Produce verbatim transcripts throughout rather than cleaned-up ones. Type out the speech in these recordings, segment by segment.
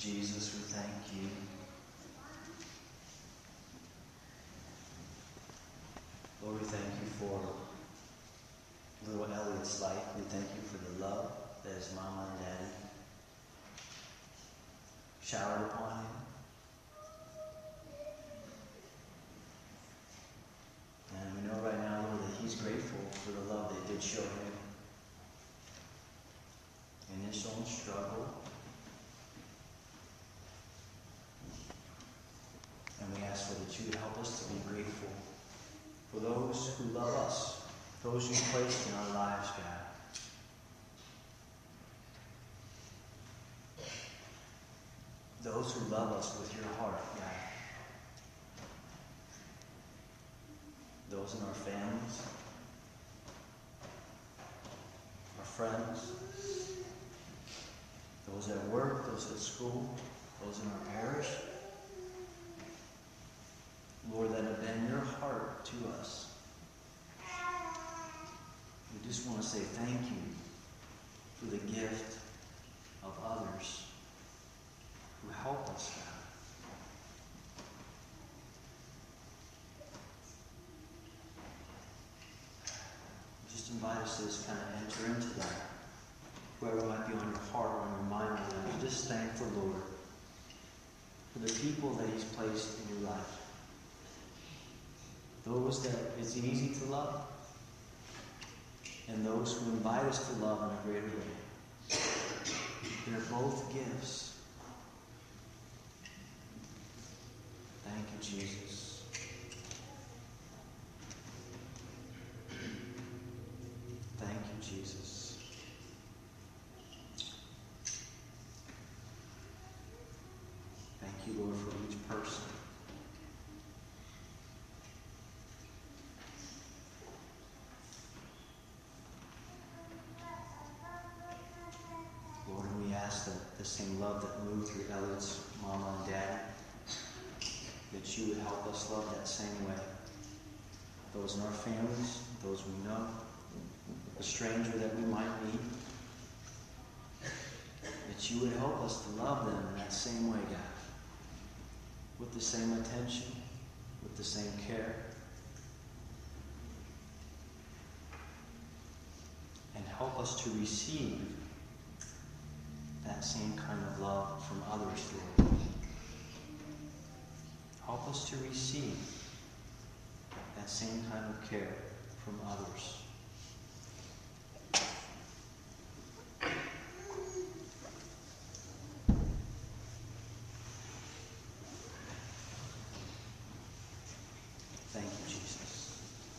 Jesus, we thank you. Lord, we thank you for little Elliot's life. We thank you for the love that his mama and daddy showered upon him. And we know right now, Lord, that he's grateful for the love they did show him in his own struggle. And we ask, Lord, that you would help us to be grateful for those who love us, those you placed in our lives, God. Those who love us with your heart, God. Those in our families, our friends, those at work, those at school, those in our parish. Lord, that have been your heart to us. We just want to say thank you for the gift of others who help us, God. Just invite us to just kind of enter into that. Whoever might be on your heart or on your mind right now, just thank the Lord for the people that he's placed in your life. Those that it's easy to love, and those who invite us to love in a greater way. They're both gifts. Thank you, Jesus. Thank you, Jesus. Thank you, Lord, for each person. Lord, and we ask that the same love that moved through Elliot's mama and daddy, that you would help us love that same way. Those in our families, those we know, a stranger that we might meet, that you would help us to love them in that same way, God. With the same attention, with the same care. And help us to receive that same kind of love from others, Lord. Help us to receive that same kind of care from others. Thank you, Jesus.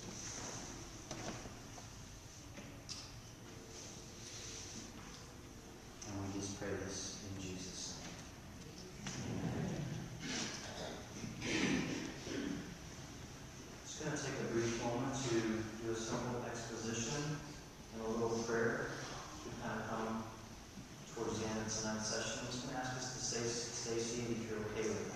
And we just pray this in Jesus' name. Amen. Just going to take a brief moment to do a simple exposition and a little prayer. We kind of come towards the end of tonight's session. I'm just going to ask us to stay, stay seated if you're okay with that.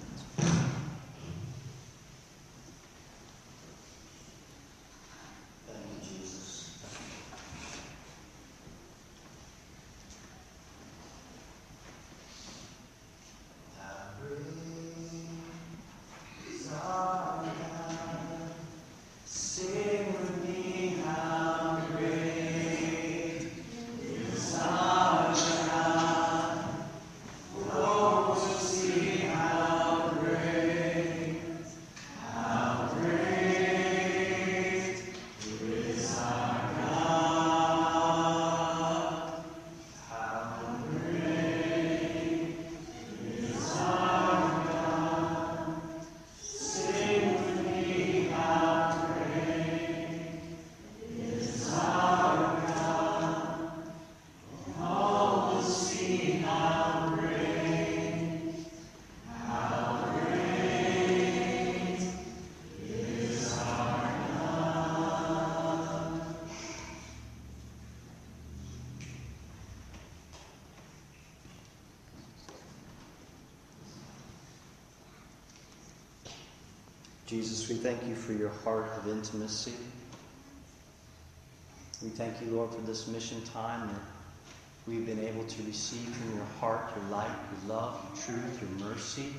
Jesus, we thank you for your heart of intimacy. We thank you, Lord, for this mission time that we've been able to receive from your heart, your light, your love, your truth, your mercy.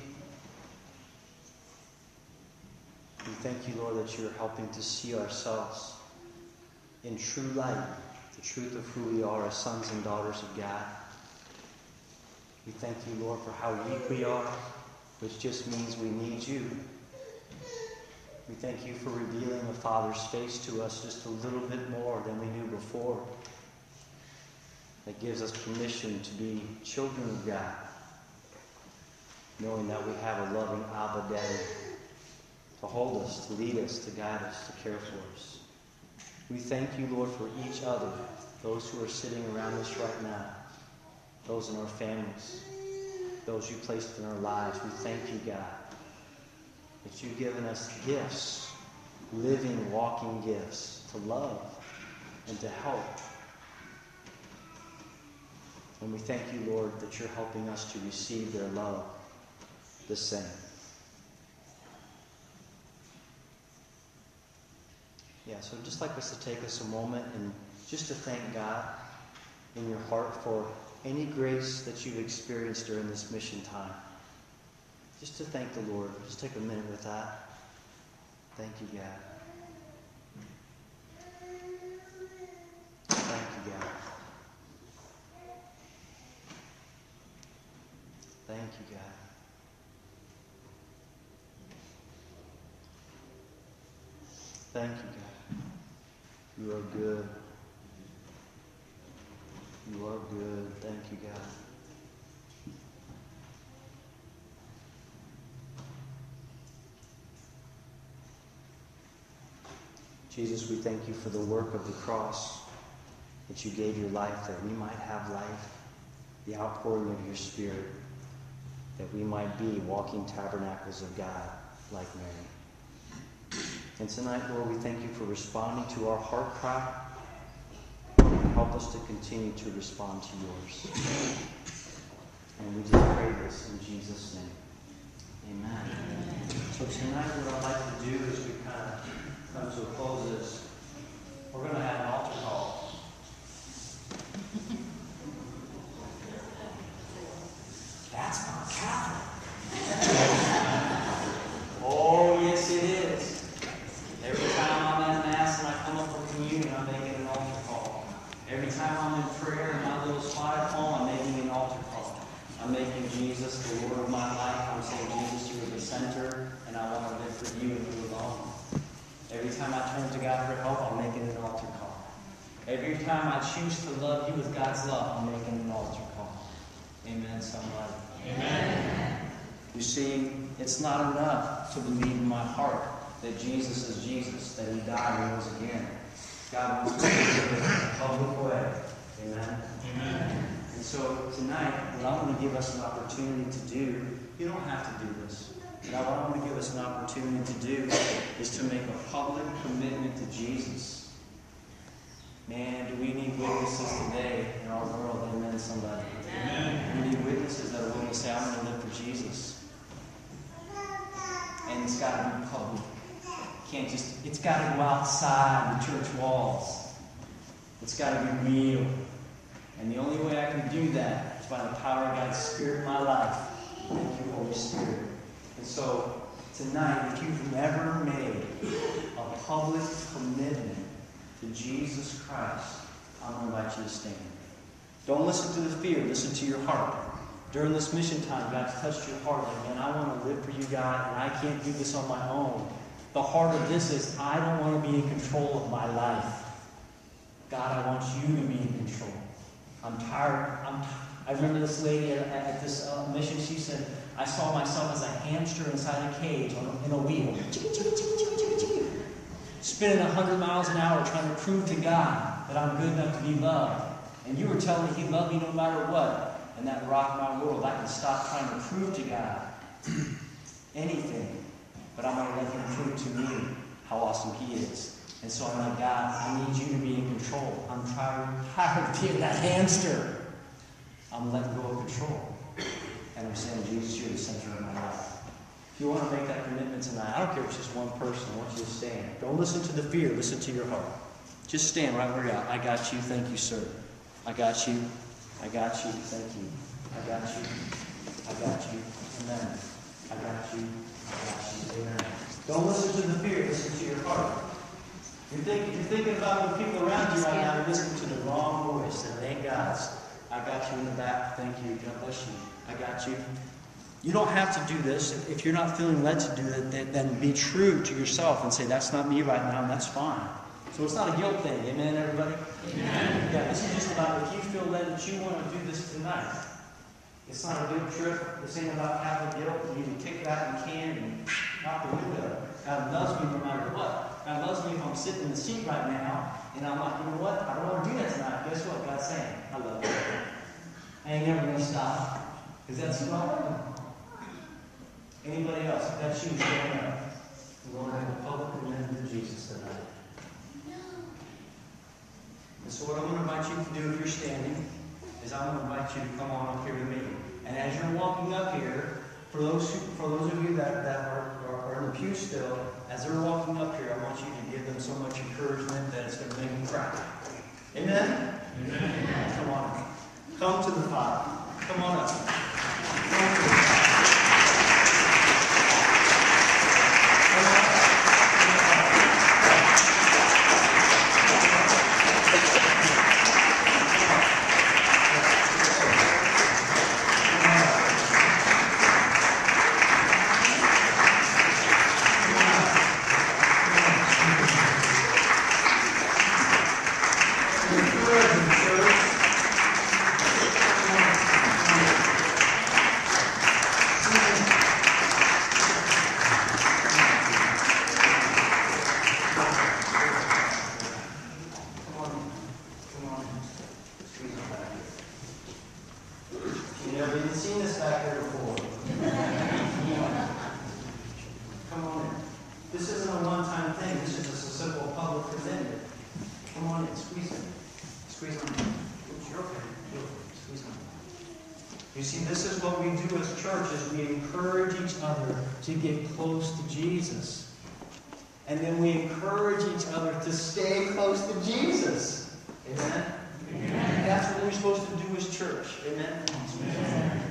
We thank you, Lord, that you're helping to see ourselves in true light, the truth of who we are as sons and daughters of God. We thank you, Lord, for how weak we are, which just means we need you. We thank you for revealing the Father's face to us just a little bit more than we knew before. That gives us permission to be children of God, knowing that we have a loving Abba Daddy to hold us, to lead us, to guide us, to care for us. We thank you, Lord, for each other, those who are sitting around us right now, those in our families, those you placed in our lives. We thank you, God, that you've given us gifts, living, walking gifts, to love and to help. And we thank you, Lord, that you're helping us to receive their love the same. Yeah, so I'd just like us to take us a moment and just to thank God in your heart for any grace that you've experienced during this mission time. Just to thank the Lord. Just take a minute with that. Thank you, God. Thank you, God. Thank you, God. Thank you, God. You are good. You are good. Thank you, God. Jesus, we thank you for the work of the cross, that you gave your life that we might have life, the outpouring of your Spirit, that we might be walking tabernacles of God like Mary. And tonight, Lord, we thank you for responding to our heart cry. Help us to continue to respond to yours. And we just pray this in Jesus' name. Amen. Amen. So tonight what I'd like to do is we kind of come to a close is we're going to have an altar call. That's not Catholic. Oh, yes it is. Every time I'm at Mass and I come up for communion, I'm making an altar call. Every time I'm in prayer in my little spot home, I'm making an altar call. I'm making Jesus the Lord of my life. I'm saying, Jesus, you are the center, and I want to live for you and you alone. Every time I turn to God for help, I'm making an altar call. Every time I choose to love you with God's love, I'm making an altar call. Amen, somebody. Amen. You see, it's not enough to believe in my heart that Jesus is Jesus, that he died and rose again. God wants to do it in a public way. Amen? Amen. And so tonight, what I want to give us an opportunity to do, you don't have to do this, but what I want to give us an opportunity to do is to make a public commitment to Jesus. Man, do we need witnesses today in our world? Amen, somebody. Amen. We need witnesses that are willing to say, I'm going to live for Jesus. And it's got to be public. Can't just, it's got to go outside the church walls. It's got to be real. And the only way I can do that is by the power of God's Spirit in my life. Thank you, Holy Spirit. And so, tonight, if you've never made a public commitment to Jesus Christ, I'm going to invite you to stand. Don't listen to the fear. Listen to your heart. During this mission time, God's touched your heart. Like, man, I want to live for you, God, and I can't do this on my own. The heart of this is, I don't want to be in control of my life. God, I want you to be in control. I'm tired. I'm t- I remember this lady at, at this uh, mission, she said, I saw myself as a hamster inside a cage on a, in a wheel. Spinning one hundred miles an hour trying to prove to God that I'm good enough to be loved. And you were telling me he loved me no matter what. And that rocked my world. I can stop trying to prove to God anything. But I'm going to let him prove to me how awesome he is. And so I'm like, God, I need you to be in control. I'm tired, tired of being that hamster. I'm letting go of control. And I'm saying, Jesus, you're the center of my life. If you want to make that commitment tonight, I don't care if it's just one person. I want you to stand. Don't listen to the fear. Listen to your heart. Just stand right where you're at. I got you. Thank you, sir. I got you. I got you. Thank you. I got you. I got you. Amen. I got you. I got you. Amen. Don't listen to the fear. Listen to your heart. You're, think, you're thinking about the people around you right now. You're listening to the wrong voice. And it ain't God's. I got you in the back. Thank you. God bless you. I got you. You don't have to do this. If you're not feeling led to do it, then, then be true to yourself and say, that's not me right now, and that's fine. So it's not a guilt thing. Amen, everybody? Amen. Yeah, this is just about if you feel led that you want to do this tonight. It's not a guilt trip. This ain't about having guilt. You need to kick it out in the can and out the window. God loves me no matter what. God loves me if I'm sitting in the seat right now, and I'm like, you know what? I don't want to do that tonight. Guess what? God's saying, I love you. I ain't never going to stop. Because that's who I am. Anybody else? If that's you, stand up. We're going to have a public commitment to Jesus tonight. And so what I'm going to invite you to do if you're standing is I'm going to invite you to come on up here to me. And as you're walking up here, for those who, for those of you that, that are, are, are in the pew still, as they're walking up here, I want you to give them so much encouragement that it's going to make them cry. Amen? Amen. Come on. Come to the Father. Come on up. Come to the Father. You see, this is what we do as churches. We encourage each other to get close to Jesus. And then we encourage each other to stay close to Jesus. Amen? Amen. That's what we're supposed to do as church. Amen? Amen.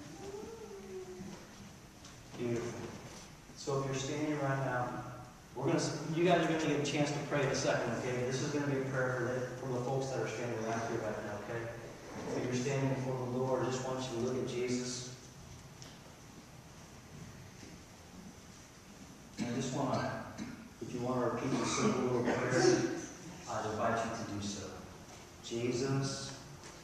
Beautiful. So if you're standing right now, we're gonna, you guys are going to get a chance to pray in a second, okay? This is going to be a prayer for the, for the folks that are standing right here right now, okay? If you're standing before the Lord, I just want you to look at Jesus. And I just want to, if you want to repeat this simple little prayer, I'd invite you to do so. Jesus,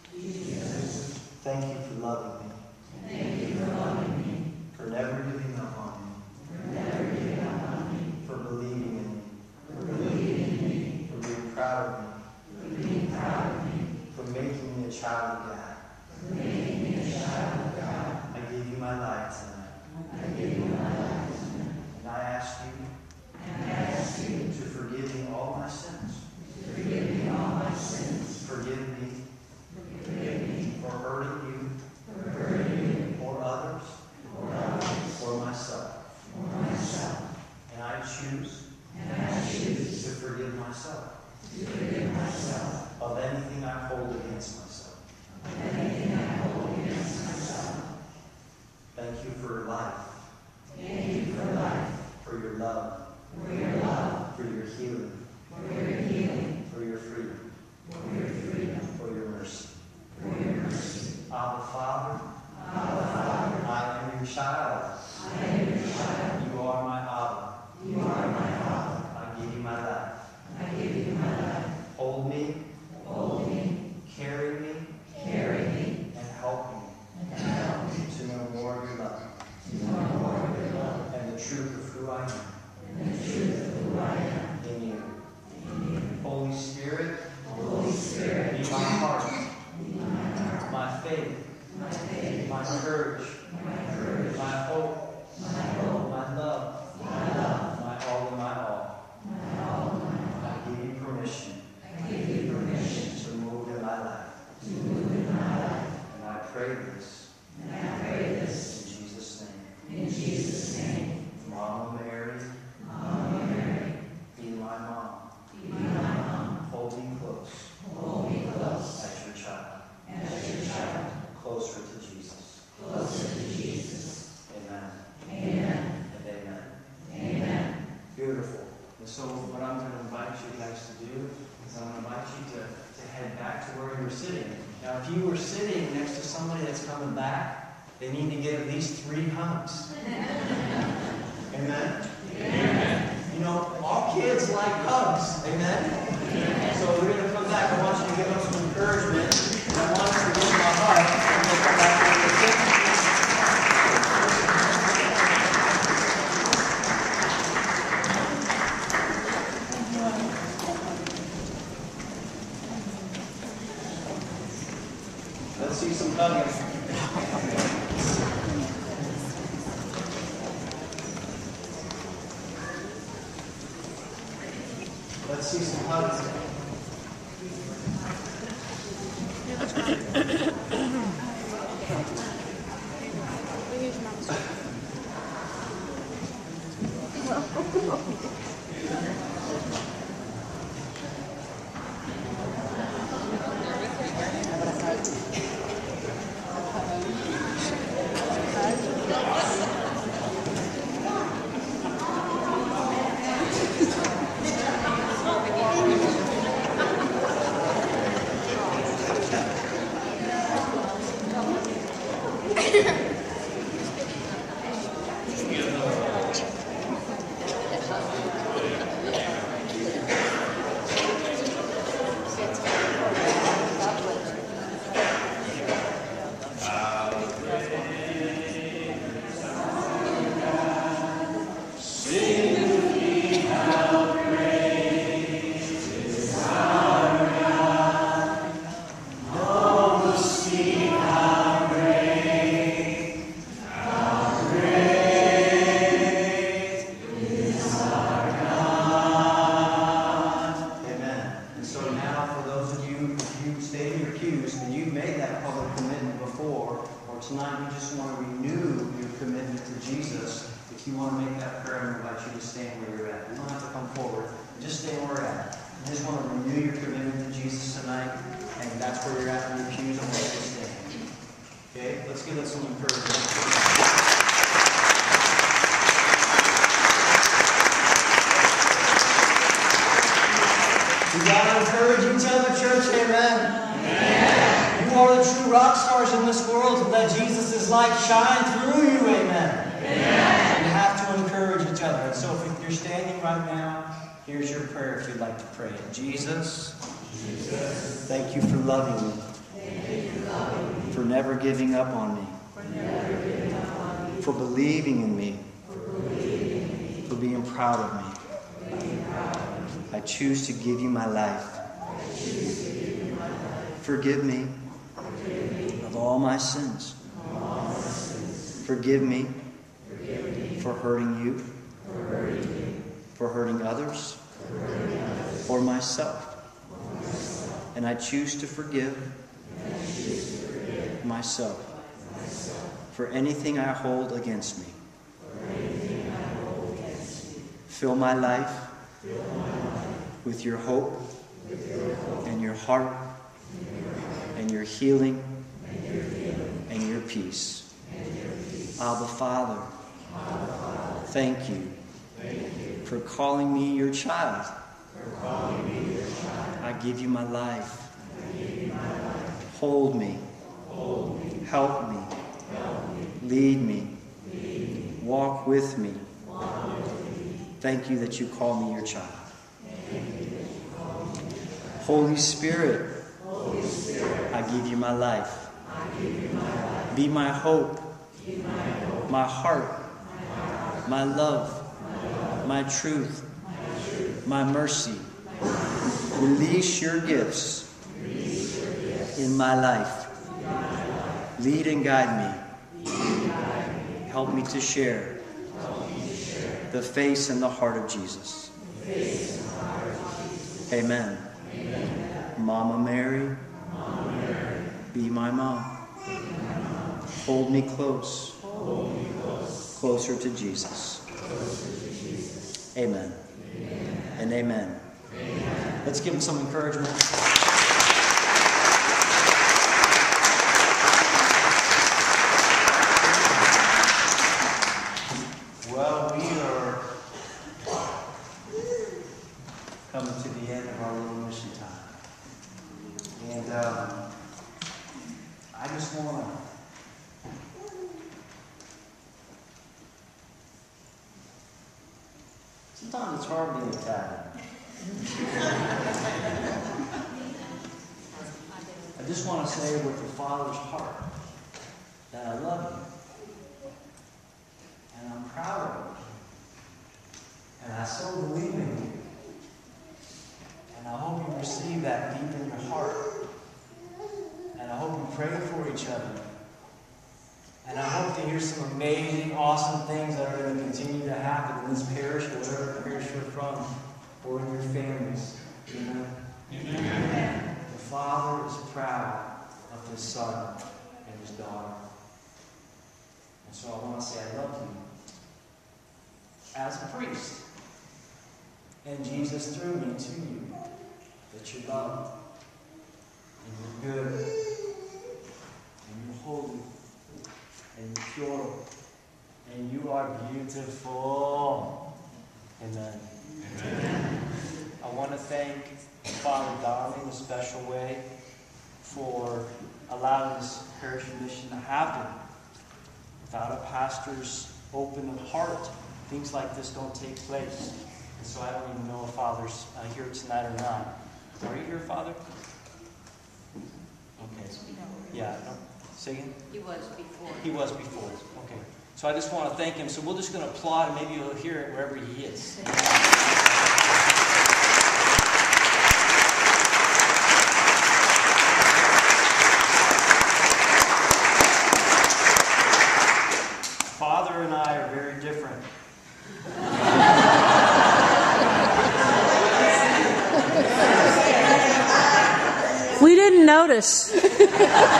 Jesus, thank you for loving me. Thank you for loving me. For never giving up on me. For never giving up on me. For believing in me. For believing in me. For being proud of me. For being proud of me. For making me a child of God. For making me a child of God. I give you my life tonight. I give you my life tonight. And I ask you, and I ask you to forgive me all my sins. To forgive me all my sins. Forgive me. Forgive me. For hurting you. For hurting you. For others. For others. For myself. For myself. And I choose. And I choose to forgive myself. To forgive myself. Of anything I hold against myself. Of anything I hold against myself. Thank you for life. Thank you for life. For your love. For your love. For your healing. For your healing. For your freedom. For your freedom. For your mercy. For your mercy. Abba Father. Abba Father. I am your child. I am your child. You are my Abba. You are my Abba. I give you my life. I give you my life. Hold me. Hold me. Carry me. Carry me. And help me. And help me. To know more of your love. To know more of your love. And the truth of who I am. And the truth of who I am. In you. In you. Holy Spirit. Holy Spirit. Be my heart. Be my heart. My faith. My faith. My courage. My courage. My hope. My hope. My love. My love. My all and my all. My all and my all. I give you permission. I give you permission to move in my life. To move in my life. And I pray this. And I pray this. In Jesus' name. In Jesus' name. Mama Mary. Mama Mary. Be my mom. Be my mom. Hold me close. Hold me close. As your child. As your child. to where you were sitting. Now, if you were sitting next to somebody that's coming back, they need to get at least three hugs. Amen? Amen. You know, all kids like hugs. Amen? Amen. So we're going to come back. I want you to give them some encouragement. And I want us to give them a hug. And we'll come back and we'll sit. Let's see some hugging. Let's see some hugs. Tonight, we just want to renew your commitment to Jesus. If you want to make that prayer, I invite you to stand where you're at. You don't have to come forward. Just stay where you're at. You just want to renew your commitment to Jesus tonight, and that's where you're at in your pews. I want you to stand. Okay? Let's give it some encouragement. We got to encourage each other, church. Amen. You are the true rock stars in this world, and let Jesus' light shine through you. Amen. Amen. You have to encourage each other. And so if you're standing right now, here's your prayer if you'd like to pray it. Jesus, Jesus, thank you for loving me. Thank you for loving me. For never giving up on me. For never giving up on me. For believing in me. For believing in me. For being proud of me. For being proud of me. I choose to give you my life. I choose to give you my life. Forgive me. Of all my sins. All my sins. Forgive me, Forgive me for hurting you, for hurting, you, for hurting others, for hurting others or, myself. or myself. And I choose to forgive, choose to forgive myself, myself for anything I hold against me. I hold against me. Fill my life, Fill my life with, your hope, with your hope and your heart and your, heart, and your healing. And your peace. And your peace. Abba Father, Abba Father, thank you, thank you for calling me your child. For calling me your child. I give you my life. I give you my life. Hold me. Hold me. Help me. Help me. Lead me. Lead me. Walk with me. Walk with me. Thank you that you call me your child. Thank you that you call me your child. Holy Spirit, Holy Spirit, I give you my life. Be my hope, Be my, hope. my heart, my, heart. my, love, my love, my truth, my, truth. my mercy. My Release your gifts, Release your gifts. In, my life. in my life. Lead and guide me. Lead and guide me. Help me to share, me to share. The face and the heart of Jesus. Heart of Jesus. Amen. Amen. Mama Mary, Mama Mary, be my mom. Hold me close, Hold me close. Closer to Jesus. Closer to Jesus. Amen. Amen. And amen. Amen. Let's give him some encouragement. Well, we are coming to the end of our little mission time. And uh, um, I just want to sometimes it's hard being Italian. I just want to say with the Father's heart that I love you. And I'm proud of you. And I so believe in you. And I hope you receive that deep in your heart. And I hope you pray for each other. And I hope to hear some amazing, awesome things that are going to continue to happen in this parish, or whatever parish you're from, or in your families. Amen. Amen. The Father is proud of His Son and His daughter. And so I want to say I love you as a priest. And Jesus threw me to you, that you're loved, and you're good, and you're holy, and you're pure, and you are beautiful. Amen. Amen. I want to thank Father Donnie in a special way for allowing this parish mission to happen. Without a pastor's open heart, things like this don't take place. And so I don't even know if Father's uh, here tonight or not. Are you here, Father? Okay. Yeah. No. Say again? He was before. He was before. Okay. So I just want to thank him. So we're just going to applaud, and maybe you'll hear it wherever he is. Father and I are very different. We didn't notice. But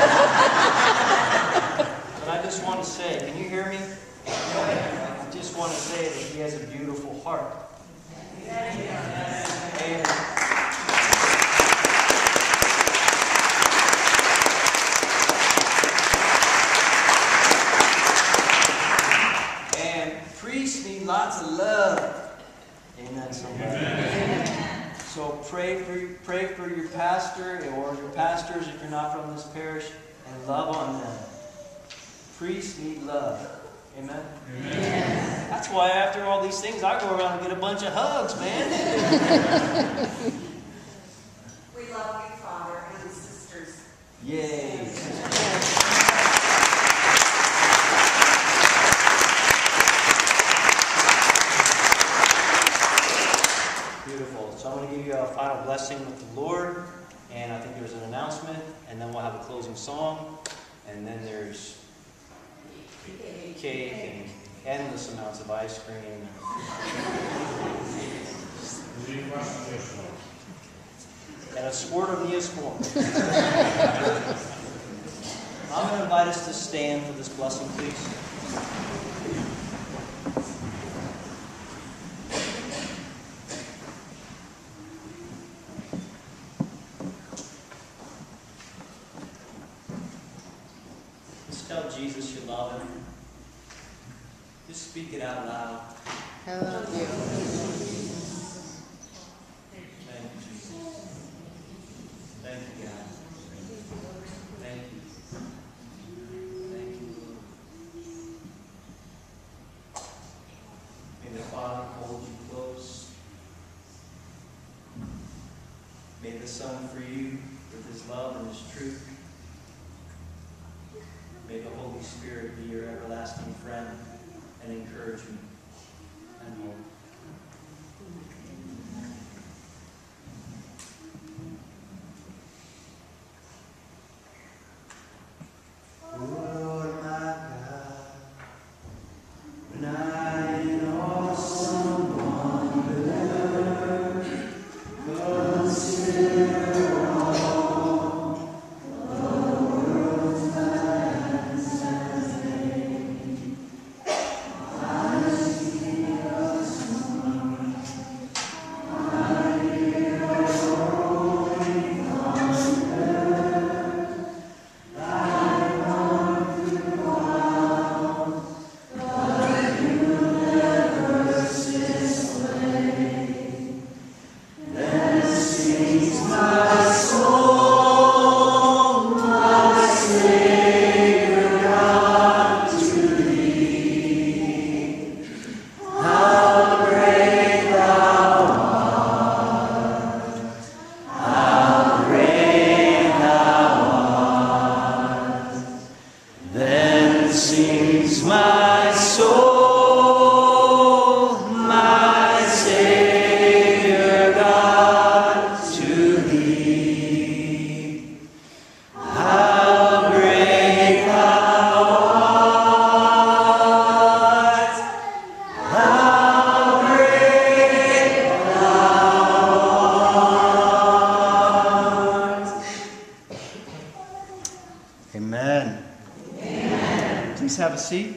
I just want to say, can you hear me? I just want to say that he has a beautiful heart. And, and priests need lots of love. Amen. Somebody. So pray for pray for your pastor or your pastors if you're not from this parish, and love on them. Priests need love. Amen? Amen. That's why after all these things, I go around and get a bunch of hugs, man. We love you, Father, and sisters. Yay. Beautiful. So I'm going to give you a final blessing with the Lord, and I think there's an announcement, and then we'll have a closing song, and then there's cake and endless amounts of ice cream. And a squirt of Neosporin. I'm going to invite us to stand for this blessing, please. Tell Jesus you love him. Just speak it out loud. I love you. Thank you, Jesus. Thank you, God. Thank you. Thank you, Lord. May the Father hold you close. May the Son free you with his love and his truth. May the Holy Spirit be your everlasting friend and encouragement and hope. Lord my God, when I in awesome wonder consider all the world's magnificence, I see us Amen. Amen. Please have a seat.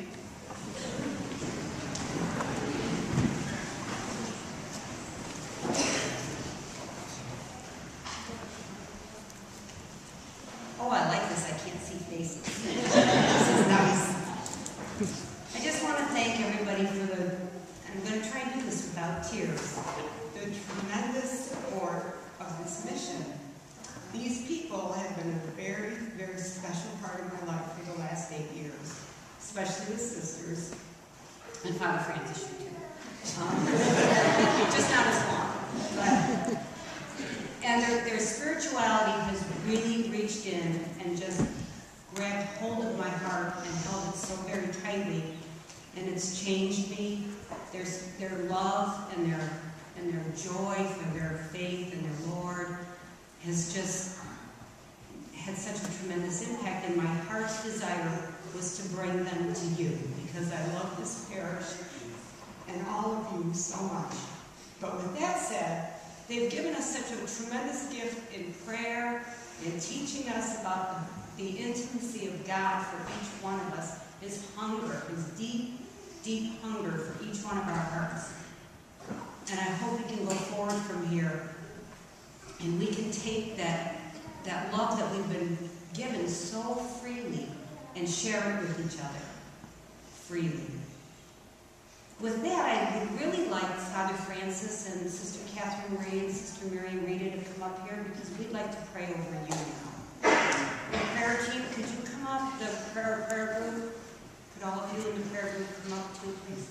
Oh, I like this. I can't see faces. This is nice. I just want to thank everybody for the, I'm going to try and do this without tears, the tremendous support of this mission. These people have been a very, very special part of my life for the last eight years, especially the sisters, and Father Francis, you too. Um, just not as long. But, and their, their spirituality has really reached in and just grabbed hold of my heart and held it so very tightly, and it's changed me. Their, their love and their, and their joy for their faith and their Lord has just had such a tremendous impact, and my heart's desire was to bring them to you, because I love this parish and all of you so much. But with that said, they've given us such a tremendous gift in prayer and teaching us about the, the intimacy of God for each one of us, his hunger, his deep, deep hunger for each one of our hearts. And I hope we can go forward from here and we can take that, that love that we've been given so freely and share it with each other freely. With that, I would really like Father Francis and Sister Catherine Marie and Sister Miriam Rita to come up here, because we'd like to pray over you now. The prayer team, could you come up? The prayer, prayer group? Could all of you in the prayer group come up too, please?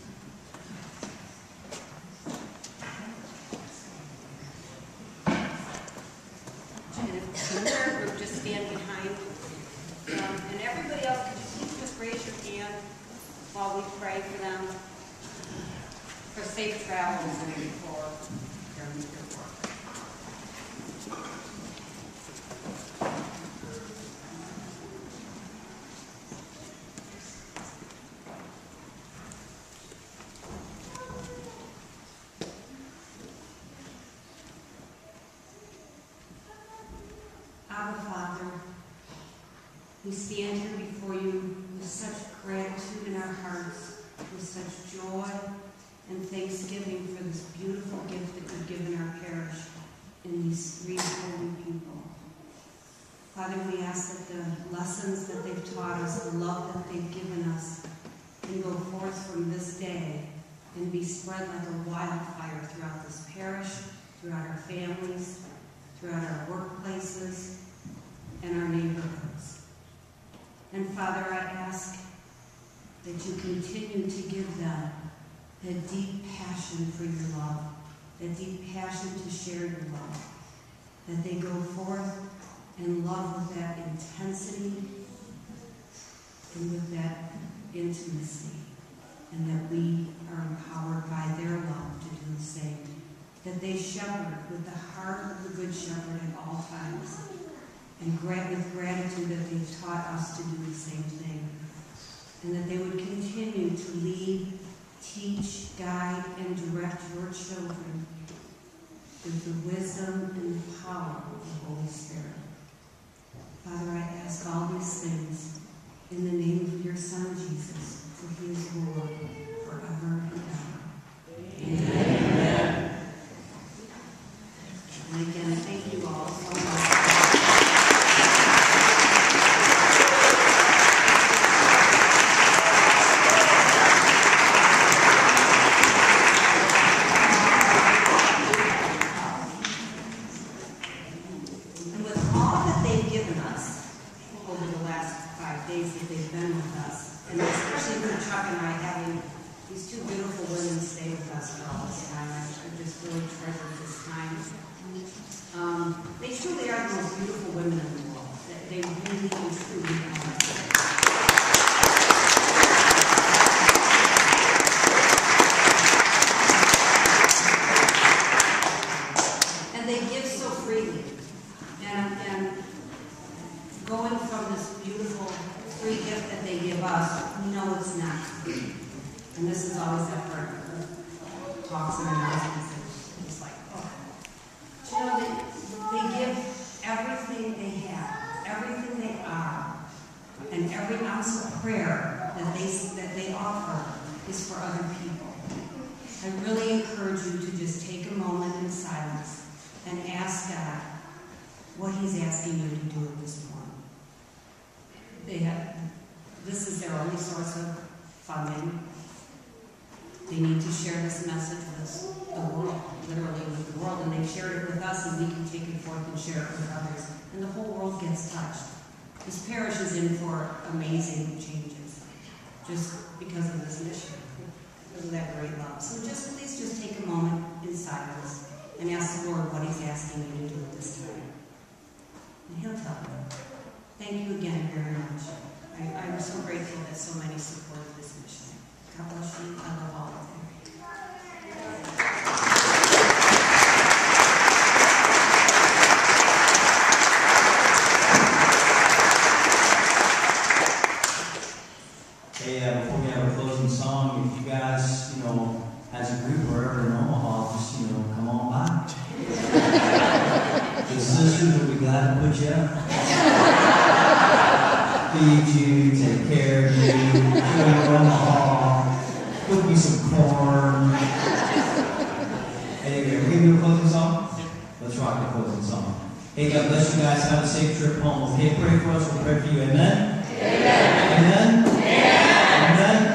And if the prayer group just stand behind. Um, and everybody else, could you please just raise your hand while we pray for them? For safe travels and for their work. Abba Father, we stand here before you with such gratitude in our hearts, with such joy and thanksgiving for this beautiful gift that you've given our parish in these three holy people. Father, we ask that the lessons that they've taught us, the love that they've given us, can go forth from this day and be spread like a wildfire throughout this parish, throughout our families, throughout our workplaces, and our neighborhoods. And Father, I ask that you continue to give them that deep passion for your love, that deep passion to share your love, that they go forth and love with that intensity and with that intimacy, and that we are empowered by their love to do the same, that they shepherd with the heart of the Good Shepherd at all times, and grant with gratitude that they've taught us to do the same thing, and that they would continue to lead, teach, guide, and direct your children with the wisdom and the power of the Holy Spirit. Father, I ask all these things in the name of your Son, Jesus, for he is Lord forever and ever. Amen. Amen. And again, thank you all so much. and every ounce of prayer that they, that they offer is for other people. I really encourage you to just take a moment in silence and ask God what He's asking you to do at this point. They have, this is their only source of funding. They need to share this message with the world, literally with the world, and they've shared it with us, and we can take it forth and share it with others, and the whole world gets touched. This parish is in for amazing changes, just because of this mission, because of that great love. So just please just take a moment in silence and ask the Lord what He's asking you to do at this time. And He'll tell you. Thank you again very much. I, I'm so grateful that so many support this mission. God bless you. I love all of you. Hey, uh, before we have a closing song, if you guys, you know, as a group or ever in Omaha, just, you know, come on by. The sisters will be glad to put you up. Feed you, take care of you, show you Omaha, cook me some corn. Anyway, we're going to do a closing song? Let's rock the closing song. Hey, God bless you guys. Have a safe trip home. Okay, pray for us. We'll pray for you. Amen? Amen? Amen? Amen?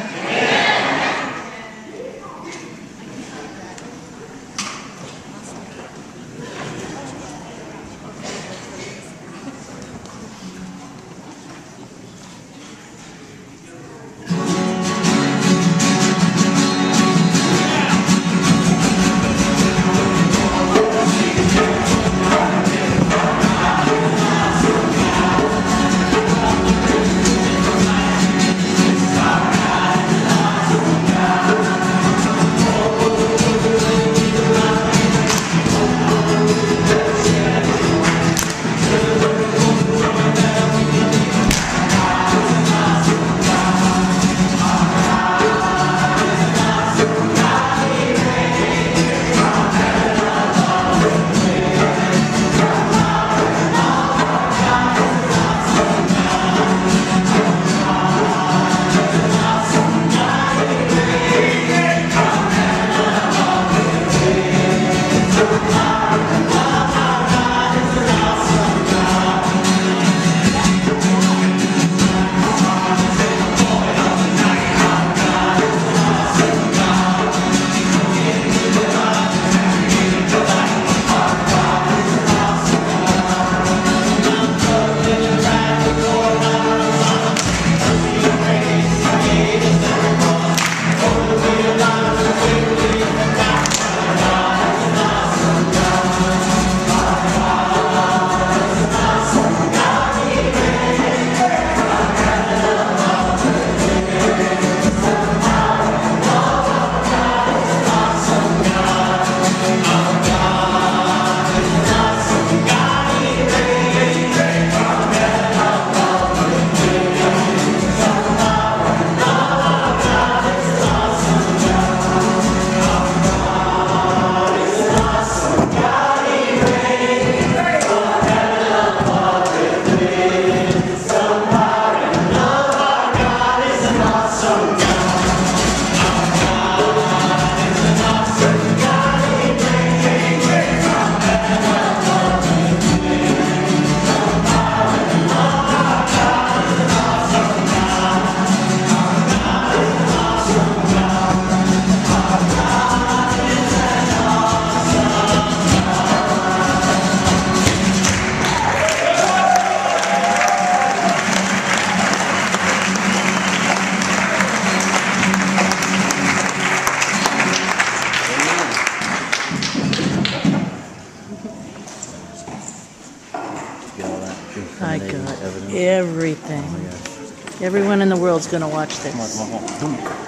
I got everything. Everyone in the world's going to watch this. Come on, come on, come on.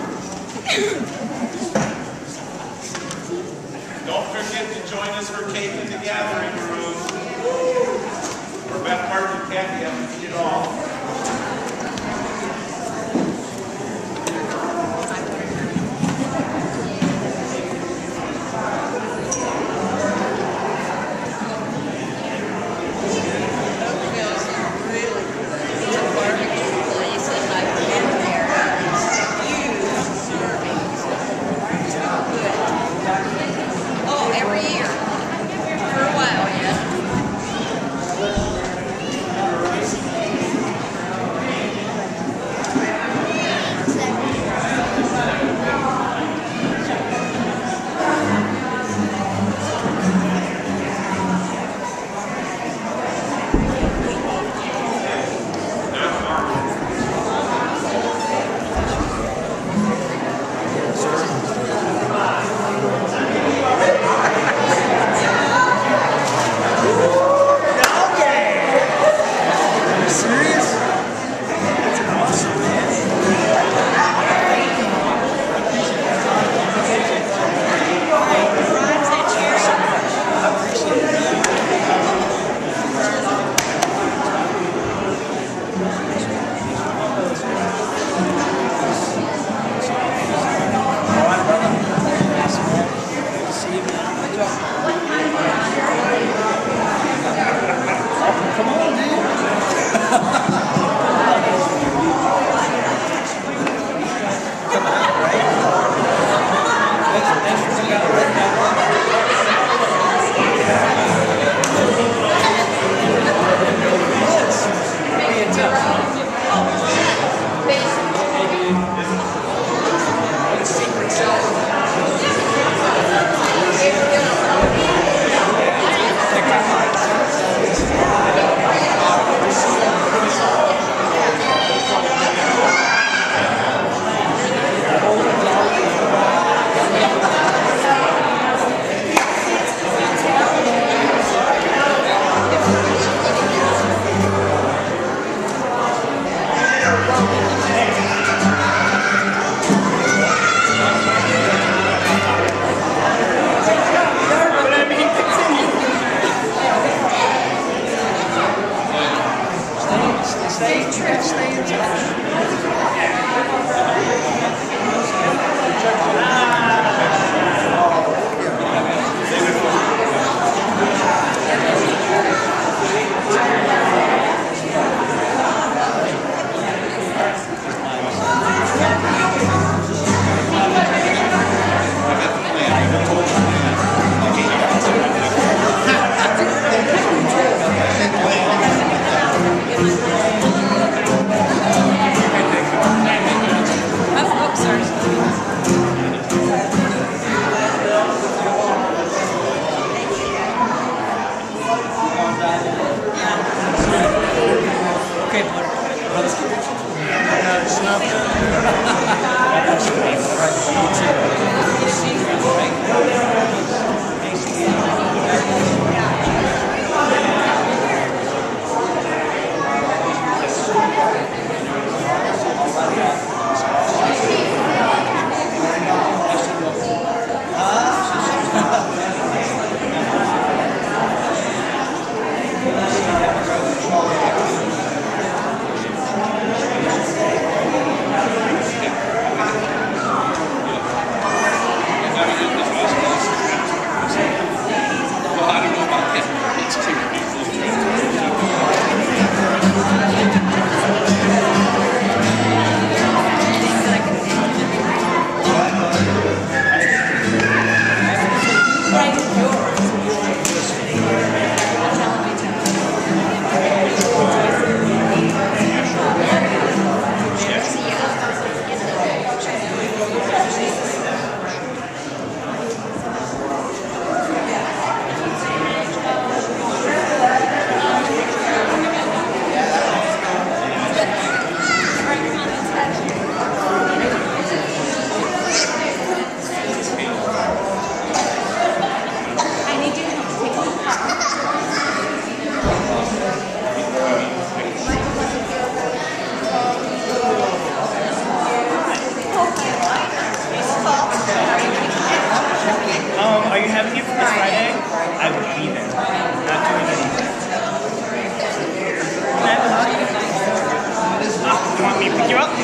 Don't forget to join us for Cake in the Gathering Room. For Beth Martin and Kathy, I'm to it all. Really good. You want me to pick you up?